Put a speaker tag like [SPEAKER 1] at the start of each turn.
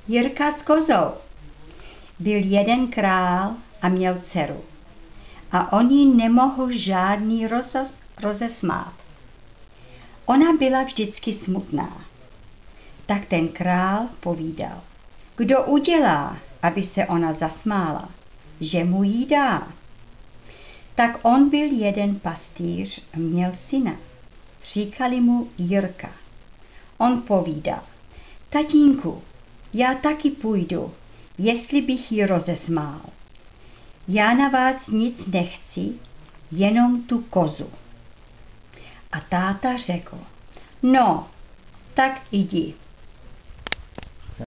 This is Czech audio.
[SPEAKER 1] Jirka s kozou. Byl jeden král a měl dceru. A on jí nemohl žádný rozesmát. Ona byla vždycky smutná. Tak ten král povídal, kdo udělá, aby se ona zasmála, že mu jí dá. Tak on byl jeden pastýř, měl syna. Říkali mu Jirka. On povídal, tatínku, já taky půjdu, jestli bych ji rozesmál. Já na vás nic nechci, jenom tu kozu. A táta řekl, no, tak jdi.